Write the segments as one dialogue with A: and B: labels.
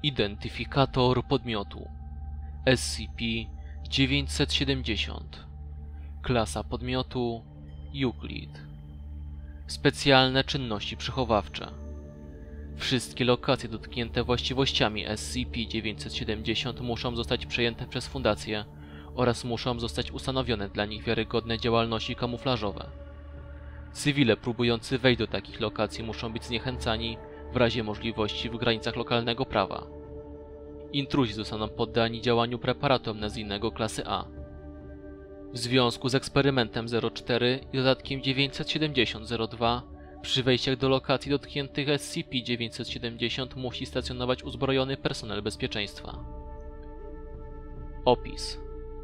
A: Identyfikator podmiotu SCP-970. Klasa podmiotu Euclid. Specjalne czynności przechowawcze. Wszystkie lokacje dotknięte właściwościami SCP-970 muszą zostać przejęte przez Fundację oraz muszą zostać ustanowione dla nich wiarygodne działalności kamuflażowe. Cywile próbujący wejść do takich lokacji muszą być zniechęcani w razie możliwości w granicach lokalnego prawa. Intruzi zostaną poddani działaniu preparatu amnezyjnego klasy A. W związku z eksperymentem 04 i dodatkiem 970-02 przy wejściach do lokacji dotkniętych SCP-970 musi stacjonować uzbrojony personel bezpieczeństwa. Opis.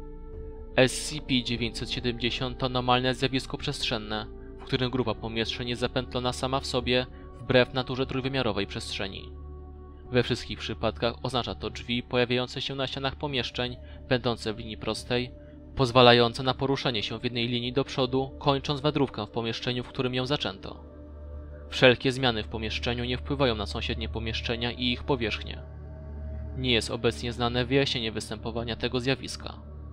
A: SCP-970 to normalne zjawisko przestrzenne, w którym grupa pomieszczeń jest zapętlona sama w sobie wbrew naturze trójwymiarowej przestrzeni. We wszystkich przypadkach oznacza to drzwi pojawiające się na ścianach pomieszczeń, będące w linii prostej, pozwalające na poruszenie się w jednej linii do przodu, kończąc wędrówkę w pomieszczeniu, w którym ją zaczęto. Wszelkie zmiany w pomieszczeniu nie wpływają na sąsiednie pomieszczenia i ich powierzchnię. Nie jest obecnie znane wyjaśnienie występowania tego zjawiska.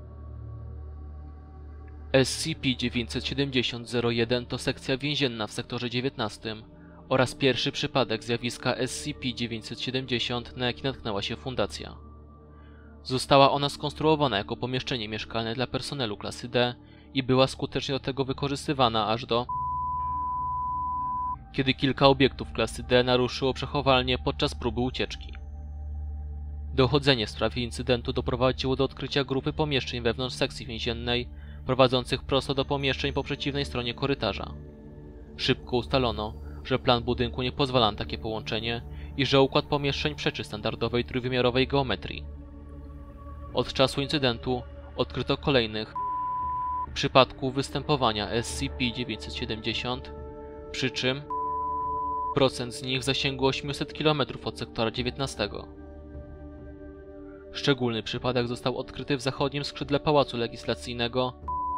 A: SCP-970-01 to sekcja więzienna w sektorze 19 oraz pierwszy przypadek zjawiska SCP-970, na jaki natknęła się Fundacja. Została ona skonstruowana jako pomieszczenie mieszkalne dla personelu klasy D i była skutecznie do tego wykorzystywana aż do kiedy kilka obiektów klasy D naruszyło przechowalnię podczas próby ucieczki. Dochodzenie w sprawie incydentu doprowadziło do odkrycia grupy pomieszczeń wewnątrz sekcji więziennej, prowadzących prosto do pomieszczeń po przeciwnej stronie korytarza. Szybko ustalono, że plan budynku nie pozwala na takie połączenie i że układ pomieszczeń przeczy standardowej trójwymiarowej geometrii. Od czasu incydentu odkryto kolejnych przypadków występowania SCP-970, przy czym procent z nich w zasięgu 800 km od sektora 19. Szczególny przypadek został odkryty w zachodnim skrzydle Pałacu Legislacyjnego.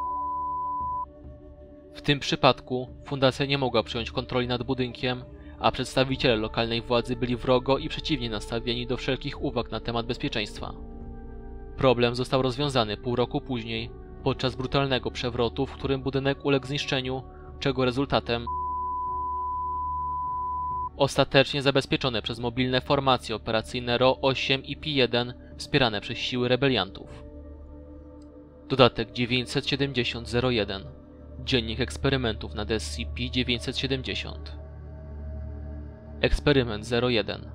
A: W tym przypadku Fundacja nie mogła przejąć kontroli nad budynkiem, a przedstawiciele lokalnej władzy byli wrogo i przeciwnie nastawieni do wszelkich uwag na temat bezpieczeństwa. Problem został rozwiązany pół roku później, podczas brutalnego przewrotu, w którym budynek uległ zniszczeniu, czego rezultatem ostatecznie zabezpieczone przez mobilne formacje operacyjne RO-8 i P-1 wspierane przez siły rebeliantów. Dodatek 970-01. Dziennik eksperymentów nad SCP-970. Eksperyment 01.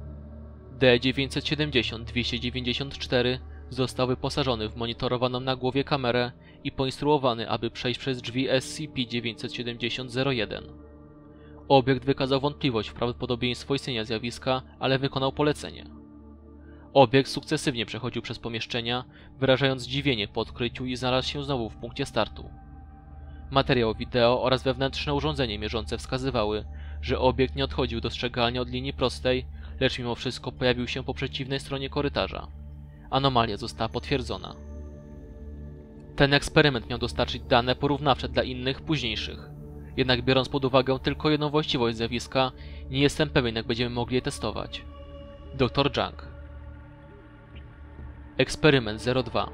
A: D-970-294 został wyposażony w monitorowaną na głowie kamerę i poinstruowany, aby przejść przez drzwi SCP-970-01. Obiekt wykazał wątpliwość w prawdopodobieństwo istnienia zjawiska, ale wykonał polecenie. Obiekt sukcesywnie przechodził przez pomieszczenia, wyrażając zdziwienie po odkryciu i znalazł się znowu w punkcie startu. Materiał wideo oraz wewnętrzne urządzenie mierzące wskazywały, że obiekt nie odchodził dostrzegalnie od linii prostej, lecz mimo wszystko pojawił się po przeciwnej stronie korytarza. Anomalia została potwierdzona. Ten eksperyment miał dostarczyć dane porównawcze dla innych, późniejszych. Jednak biorąc pod uwagę tylko jedną właściwość zjawiska, nie jestem pewien, jak będziemy mogli je testować. Dr Junk. Eksperyment 02.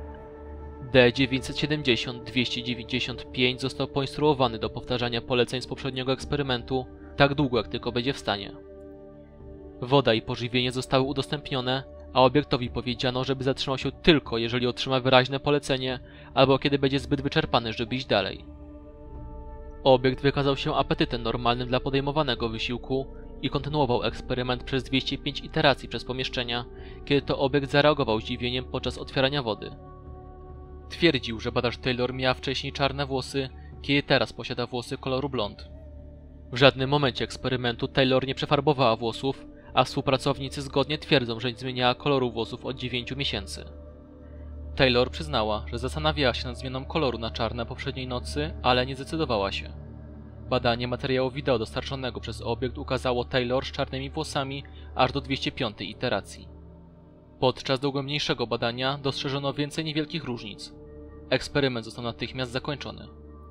A: D-970-295 został poinstruowany do powtarzania poleceń z poprzedniego eksperymentu tak długo, jak tylko będzie w stanie. Woda i pożywienie zostały udostępnione, a obiektowi powiedziano, żeby zatrzymał się tylko, jeżeli otrzyma wyraźne polecenie, albo kiedy będzie zbyt wyczerpany, żeby iść dalej. Obiekt wykazał się apetytem normalnym dla podejmowanego wysiłku i kontynuował eksperyment przez 205 iteracji przez pomieszczenia, kiedy to obiekt zareagował zdziwieniem podczas otwierania wody. Twierdził, że badacz Taylor miała wcześniej czarne włosy, kiedy teraz posiada włosy koloru blond. W żadnym momencie eksperymentu Taylor nie przefarbowała włosów, a współpracownicy zgodnie twierdzą, że nie zmieniała koloru włosów od 9 miesięcy. Taylor przyznała, że zastanawiała się nad zmianą koloru na czarne poprzedniej nocy, ale nie zdecydowała się. Badanie materiału wideo dostarczonego przez obiekt ukazało Taylor z czarnymi włosami aż do 205 iteracji. Podczas dogłębniejszego badania dostrzeżono więcej niewielkich różnic. Eksperyment został natychmiast zakończony.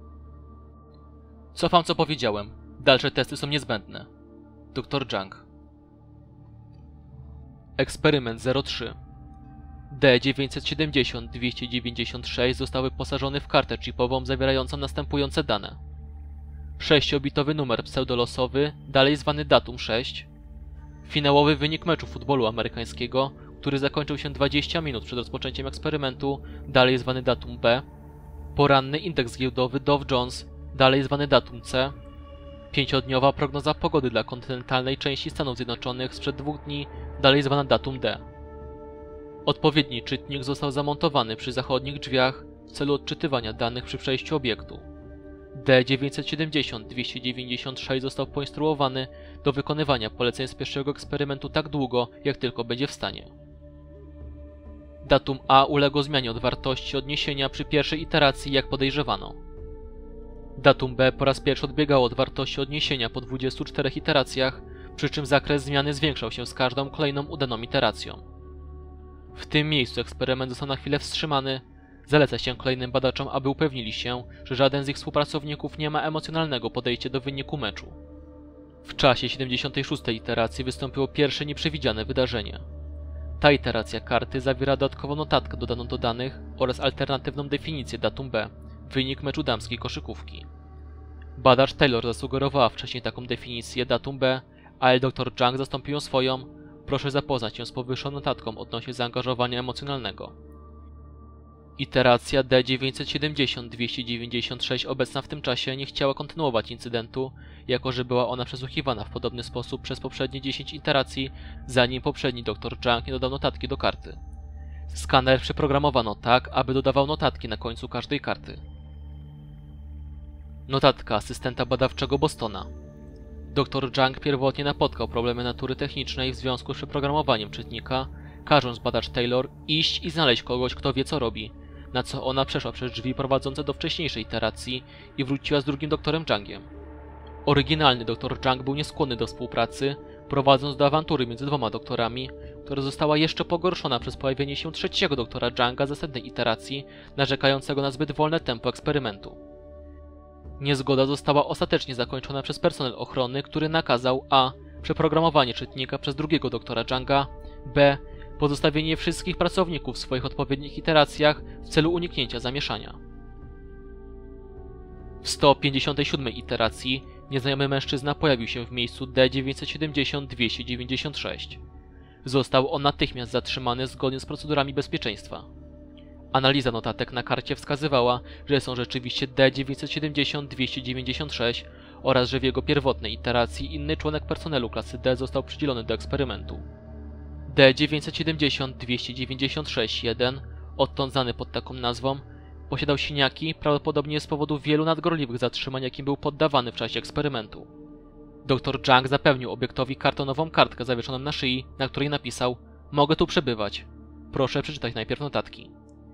A: Cofam, co powiedziałem. Dalsze testy są niezbędne. Dr Junk. Eksperyment 03. D970-296 został wyposażony w kartę chipową zawierającą następujące dane. 6-bitowy numer pseudolosowy, dalej zwany datum 6. Finałowy wynik meczu futbolu amerykańskiego, który zakończył się 20 minut przed rozpoczęciem eksperymentu, dalej zwany datum B. Poranny indeks giełdowy Dow Jones, dalej zwany datum C. 5-dniowa prognoza pogody dla kontynentalnej części Stanów Zjednoczonych sprzed 2 dni, dalej zwana datum D. Odpowiedni czytnik został zamontowany przy zachodnich drzwiach w celu odczytywania danych przy przejściu obiektu. D970-296 został poinstruowany do wykonywania poleceń z pierwszego eksperymentu tak długo, jak tylko będzie w stanie. Datum A uległo zmianie od wartości odniesienia przy pierwszej iteracji, jak podejrzewano. Datum B po raz pierwszy odbiegało od wartości odniesienia po 24 iteracjach, przy czym zakres zmiany zwiększał się z każdą kolejną udaną iteracją. W tym miejscu eksperyment został na chwilę wstrzymany. Zaleca się kolejnym badaczom, aby upewnili się, że żaden z ich współpracowników nie ma emocjonalnego podejścia do wyniku meczu. W czasie 76. iteracji wystąpiło pierwsze nieprzewidziane wydarzenie. Ta iteracja karty zawiera dodatkową notatkę dodaną do danych oraz alternatywną definicję datum B, wynik meczu damskiej koszykówki. Badacz Taylor zasugerowała wcześniej taką definicję datum B, ale dr Jung zastąpił ją swoją. Proszę zapoznać się z powyższoną notatką odnośnie zaangażowania emocjonalnego. Iteracja D970-296 obecna w tym czasie nie chciała kontynuować incydentu, jako że była ona przesłuchiwana w podobny sposób przez poprzednie 10 iteracji, zanim poprzedni dr Jung nie dodał notatki do karty. Skaner przeprogramowano tak, aby dodawał notatki na końcu każdej karty. Notatka asystenta badawczego Bostona. Dr Jung pierwotnie napotkał problemy natury technicznej w związku z przeprogramowaniem czytnika, każąc badacz Taylor iść i znaleźć kogoś, kto wie co robi, na co ona przeszła przez drzwi prowadzące do wcześniejszej iteracji i wróciła z drugim doktorem Jungiem. Oryginalny dr Jung był nieskłonny do współpracy, prowadząc do awantury między dwoma doktorami, która została jeszcze pogorszona przez pojawienie się trzeciego doktora Junga z następnej iteracji, narzekającego na zbyt wolne tempo eksperymentu. Niezgoda została ostatecznie zakończona przez personel ochrony, który nakazał a. przeprogramowanie czytnika przez drugiego doktora Junga, b. pozostawienie wszystkich pracowników w swoich odpowiednich iteracjach w celu uniknięcia zamieszania. W 157 iteracji nieznajomy mężczyzna pojawił się w miejscu D970-296. Został on natychmiast zatrzymany zgodnie z procedurami bezpieczeństwa. Analiza notatek na karcie wskazywała, że są rzeczywiście D970-296 oraz że w jego pierwotnej iteracji inny członek personelu klasy D został przydzielony do eksperymentu. D970-296-1, odtąd znany pod taką nazwą, posiadał siniaki prawdopodobnie z powodu wielu nadgorliwych zatrzymań, jakim był poddawany w czasie eksperymentu. Dr Jung zapewnił obiektowi kartonową kartkę zawieszoną na szyi, na której napisał: „Mogę tu przebywać. Proszę przeczytać najpierw notatki”.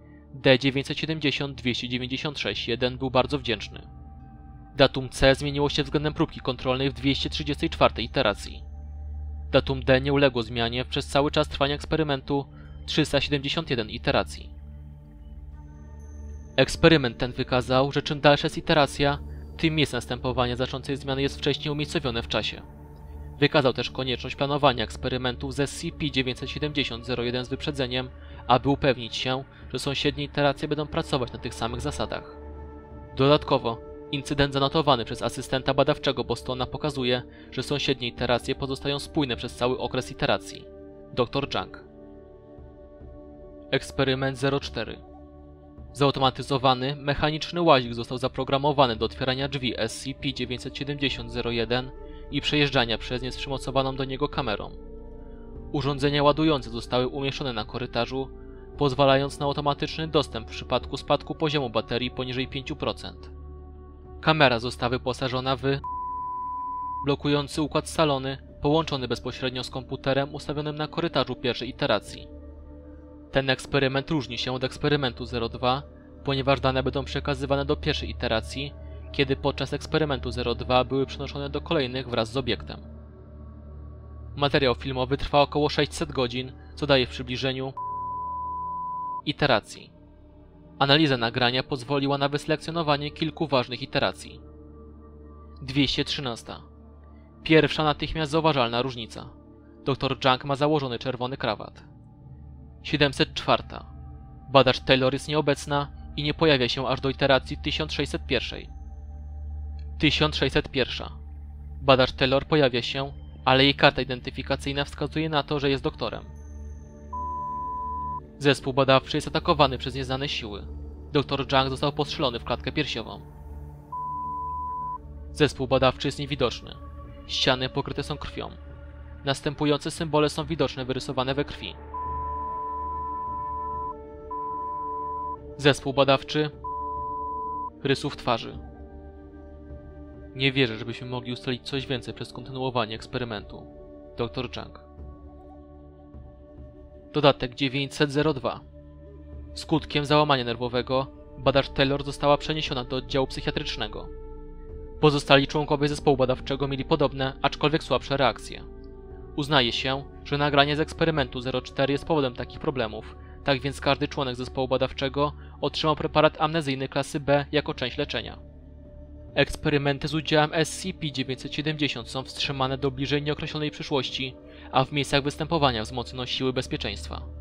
A: D970-296-1 był bardzo wdzięczny. Datum C zmieniło się względem próbki kontrolnej w 234 iteracji. Datum D nie uległo zmianie przez cały czas trwania eksperymentu 371 iteracji. Eksperyment ten wykazał, że czym dalsza jest iteracja, tym miejsce następowania znaczącej zmiany jest wcześniej umiejscowione w czasie. Wykazał też konieczność planowania eksperymentów ze SCP-970-01 z wyprzedzeniem, aby upewnić się, że sąsiednie iteracje będą pracować na tych samych zasadach. Dodatkowo, incydent zanotowany przez asystenta badawczego Bostona pokazuje, że sąsiednie iteracje pozostają spójne przez cały okres iteracji. Dr Jung. Eksperyment 04. Zautomatyzowany, mechaniczny łazik został zaprogramowany do otwierania drzwi SCP-970-01 i przejeżdżania przez nie z przymocowaną do niego kamerą. Urządzenia ładujące zostały umieszczone na korytarzu, pozwalając na automatyczny dostęp w przypadku spadku poziomu baterii poniżej 5%. Kamera została wyposażona w blokujący układ scalony, połączony bezpośrednio z komputerem ustawionym na korytarzu pierwszej iteracji. Ten eksperyment różni się od eksperymentu 02, ponieważ dane będą przekazywane do pierwszej iteracji, kiedy podczas eksperymentu 02 były przenoszone do kolejnych wraz z obiektem. Materiał filmowy trwa około 600 godzin, co daje w przybliżeniu iteracji. Analiza nagrania pozwoliła na wyselekcjonowanie kilku ważnych iteracji. 213. Pierwsza natychmiast zauważalna różnica. Dr Jung ma założony czerwony krawat. 704. Badacz Taylor jest nieobecna i nie pojawia się aż do iteracji 1601. 1601. Badacz Taylor pojawia się, ale jej karta identyfikacyjna wskazuje na to, że jest doktorem. Zespół badawczy jest atakowany przez nieznane siły. Dr Jung został postrzelony w klatkę piersiową. Zespół badawczy jest niewidoczny. Ściany pokryte są krwią. Następujące symbole są widoczne wyrysowane we krwi. Zespół badawczy rysów twarzy. Nie wierzę, żebyśmy mogli ustalić coś więcej przez kontynuowanie eksperymentu. Dr Jung. Dodatek 902. Skutkiem załamania nerwowego badacz Taylor została przeniesiona do oddziału psychiatrycznego. Pozostali członkowie zespołu badawczego mieli podobne, aczkolwiek słabsze reakcje. Uznaje się, że nagranie z eksperymentu 04 jest powodem takich problemów, tak więc każdy członek zespołu badawczego otrzymał preparat amnezyjny klasy B jako część leczenia. Eksperymenty z udziałem SCP-970 są wstrzymane do bliżej nieokreślonej przyszłości, a w miejscach występowania wzmocniono siły bezpieczeństwa.